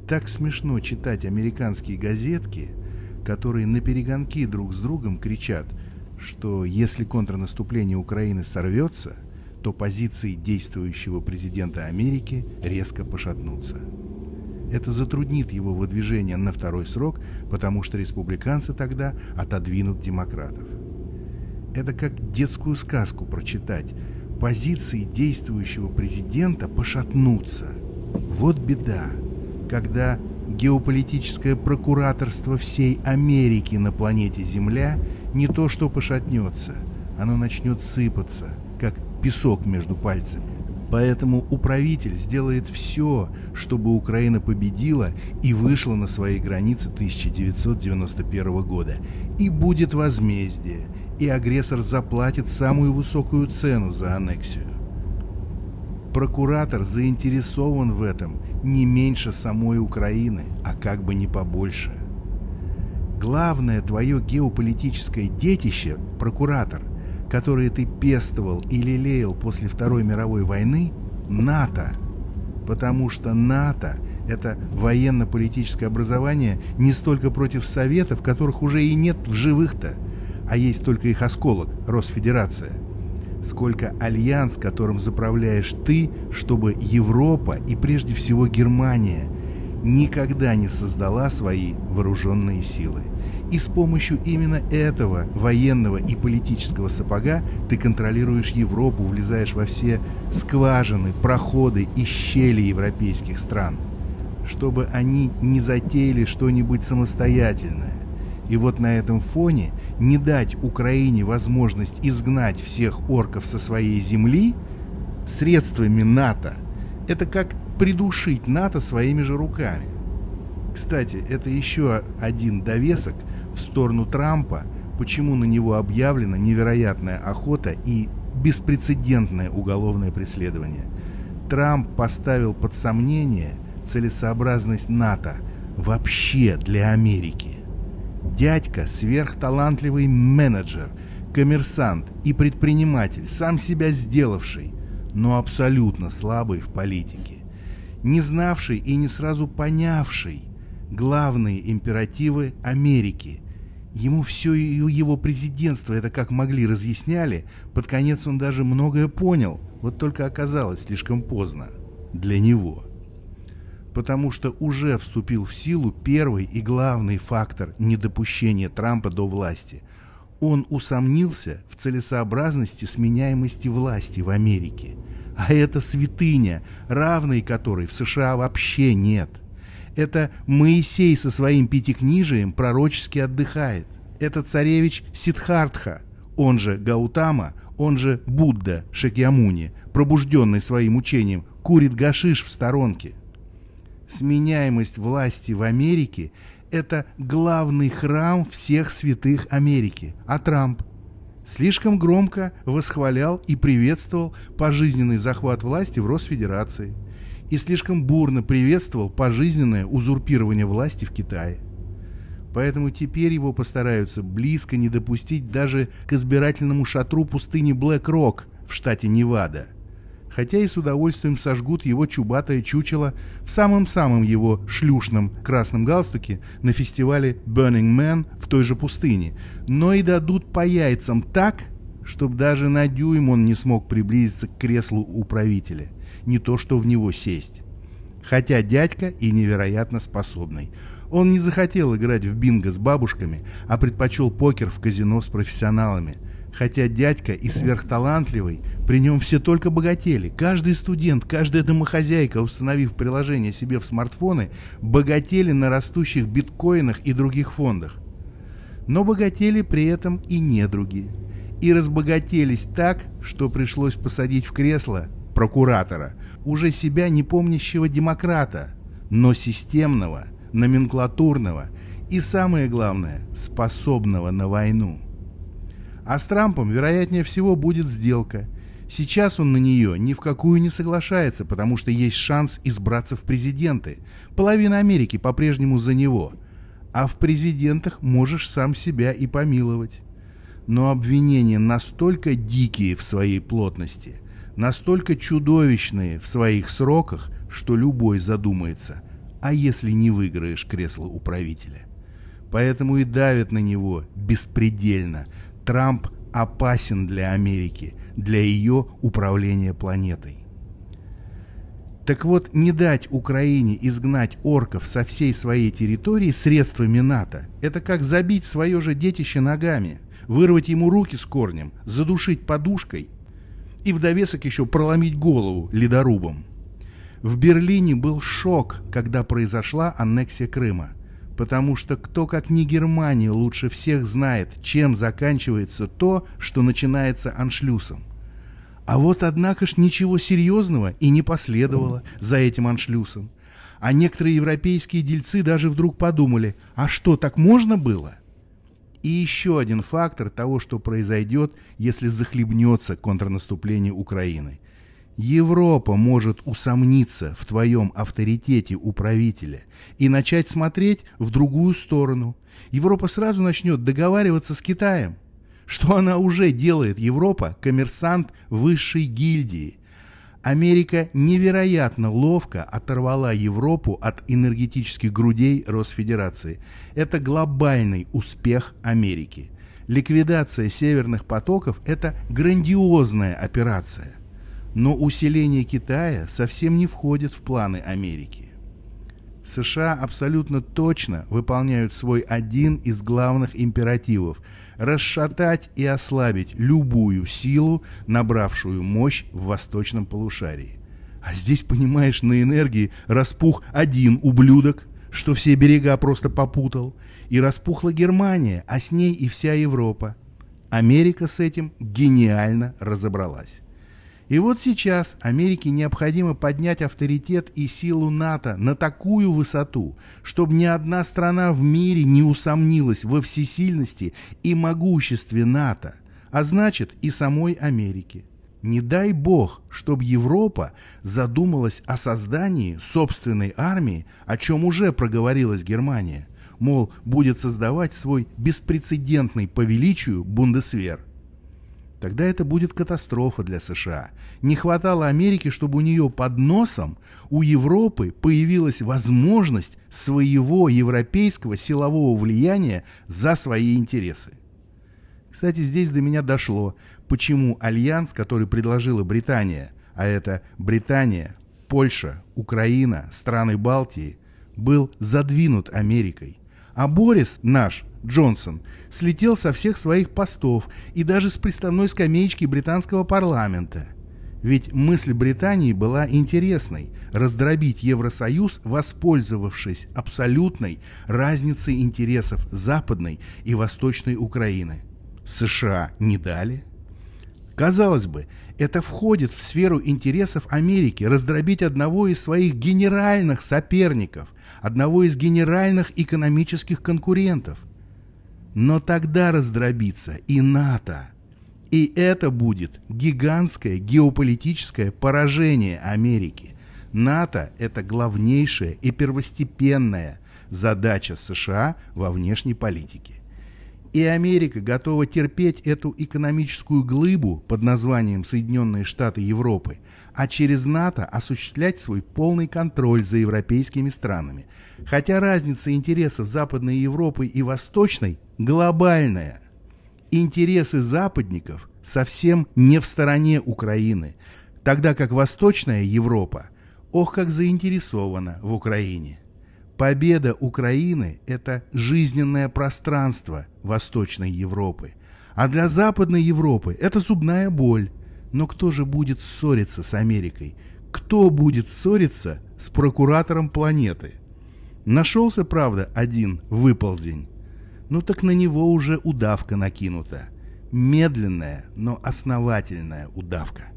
Так смешно читать американские газетки, которые наперегонки друг с другом кричат, что если контрнаступление Украины сорвется, то позиции действующего президента Америки резко пошатнутся. Это затруднит его выдвижение на второй срок, потому что республиканцы тогда отодвинут демократов. Это как детскую сказку прочитать. Позиции действующего президента пошатнутся. Вот беда, когда геополитическое прокураторство всей Америки на планете Земля не то что пошатнется, оно начнет сыпаться, как песок между пальцами. Поэтому управитель сделает все, чтобы Украина победила и вышла на свои границы 1991 года. И будет возмездие, и агрессор заплатит самую высокую цену за аннексию. Прокуратор заинтересован в этом не меньше самой Украины, а как бы не побольше. Главное твое геополитическое детище, прокуратор, которые ты пестовал и лелеял после Второй мировой войны, НАТО. Потому что НАТО – это военно-политическое образование не столько против Советов, которых уже и нет в живых-то, а есть только их осколок – Росфедерация, сколько альянс, которым заправляешь ты, чтобы Европа и прежде всего Германия никогда не создала свои вооруженные силы. И с помощью именно этого военного и политического сапога ты контролируешь Европу, влезаешь во все скважины, проходы и щели европейских стран, чтобы они не затеяли что-нибудь самостоятельное. И вот на этом фоне не дать Украине возможность изгнать всех орков со своей земли средствами НАТО – это как придушить НАТО своими же руками. Кстати, это еще один довесок в сторону Трампа, почему на него объявлена невероятная охота и беспрецедентное уголовное преследование. Трамп поставил под сомнение целесообразность НАТО вообще для Америки. Дядька – сверхталантливый менеджер, коммерсант и предприниматель, сам себя сделавший, но абсолютно слабый в политике, не знавший и не сразу понявший главные императивы Америки. Ему все его президентство это как могли разъясняли, под конец он даже многое понял, вот только оказалось слишком поздно для него. Потому что уже вступил в силу первый и главный фактор недопущения Трампа до власти. Он усомнился в целесообразности сменяемости власти в Америке. А это святыня, равной которой в США вообще нет. Это Моисей со своим пятикнижием пророчески отдыхает. Это царевич Сиддхартха, он же Гаутама, он же Будда Шакьямуни, пробужденный своим учением, курит гашиш в сторонке. Сменяемость власти в Америке – это главный храм всех святых Америки. А Трамп слишком громко восхвалял и приветствовал пожизненный захват власти в Росфедерации и слишком бурно приветствовал пожизненное узурпирование власти в Китае. Поэтому теперь его постараются близко не допустить даже к избирательному шатру пустыни Блэк-Рок в штате Невада. Хотя и с удовольствием сожгут его чубатое чучело в самом-самом его шлюшном красном галстуке на фестивале Burning Man в той же пустыне, но и дадут по яйцам так, чтобы даже на дюйм он не смог приблизиться к креслу управителя, не то что в него сесть. Хотя дядька и невероятно способный. Он не захотел играть в бинго с бабушками, а предпочел покер в казино с профессионалами. Хотя дядька и сверхталантливый, при нем все только богатели. Каждый студент, каждая домохозяйка, установив приложение себе в смартфоны, богатели на растущих биткоинах и других фондах. Но богатели при этом и недруги. И разбогателись так, что пришлось посадить в кресло прокуратора, уже себя не помнящего демократа, но системного, номенклатурного и, самое главное, способного на войну. А с Трампом, вероятнее всего, будет сделка. Сейчас он на нее ни в какую не соглашается, потому что есть шанс избраться в президенты. Половина Америки по-прежнему за него. А в президентах можешь сам себя и помиловать. Но обвинения настолько дикие в своей плотности, настолько чудовищные в своих сроках, что любой задумается, а если не выиграешь кресло управителя? Поэтому и давят на него беспредельно. Трамп опасен для Америки, для ее управления планетой. Так вот, не дать Украине изгнать орков со всей своей территории средствами НАТО – это как забить свое же детище ногами, вырвать ему руки с корнем, задушить подушкой и в довесок еще проломить голову ледорубом. В Берлине был шок, когда произошла аннексия Крыма, потому что кто, как не Германия, лучше всех знает, чем заканчивается то, что начинается аншлюсом. А вот, однако ж, ничего серьезного и не последовало за этим аншлюсом. А некоторые европейские дельцы даже вдруг подумали, а что, так можно было? И еще один фактор того, что произойдет, если захлебнется контрнаступление Украины. Европа может усомниться в твоем авторитете управителя и начать смотреть в другую сторону. Европа сразу начнет договариваться с Китаем. Что она уже делает, Европа, коммерсант высшей гильдии. Америка невероятно ловко оторвала Европу от энергетических грудей Росфедерации. Это глобальный успех Америки. Ликвидация северных потоков – это грандиозная операция. Но усиление Китая совсем не входит в планы Америки. США абсолютно точно выполняют свой один из главных императивов – расшатать и ослабить любую силу, набравшую мощь в восточном полушарии. А здесь, понимаешь, на энергии распух один ублюдок, что все берега просто попутал, и распухла Германия, а с ней и вся Европа. Америка с этим гениально разобралась. И вот сейчас Америке необходимо поднять авторитет и силу НАТО на такую высоту, чтобы ни одна страна в мире не усомнилась во всесильности и могуществе НАТО, а значит и самой Америки. Не дай бог, чтобы Европа задумалась о создании собственной армии, о чем уже проговорилась Германия, мол, будет создавать свой беспрецедентный по величию Бундесвер. Тогда это будет катастрофа для США. Не хватало Америки, чтобы у нее под носом, у Европы появилась возможность своего европейского силового влияния за свои интересы. Кстати, здесь до меня дошло, почему альянс, который предложила Британия, а это Британия, Польша, Украина, страны Балтии, был задвинут Америкой. А Борис, наш, Джонсон, слетел со всех своих постов и даже с приставной скамеечки британского парламента. Ведь мысль Британии была интересной – раздробить Евросоюз, воспользовавшись абсолютной разницей интересов Западной и Восточной Украины. США не дали? Казалось бы, это входит в сферу интересов Америки – раздробить одного из своих генеральных соперников, одного из генеральных экономических конкурентов. Но тогда раздробится и НАТО. И это будет гигантское геополитическое поражение Америки. НАТО – это главнейшая и первостепенная задача США во внешней политике. И Америка готова терпеть эту экономическую глыбу под названием Соединенные Штаты Европы, а через НАТО осуществлять свой полный контроль за европейскими странами. Хотя разница интересов Западной Европы и Восточной глобальная. Интересы западников совсем не в стороне Украины, тогда как Восточная Европа, ох, как заинтересована в Украине. Победа Украины – это жизненное пространство Восточной Европы, а для Западной Европы это зубная боль. Но кто же будет ссориться с Америкой? Кто будет ссориться с прокуратором планеты? Нашелся, правда, один выползень. Ну так на него уже удавка накинута. Медленная, но основательная удавка.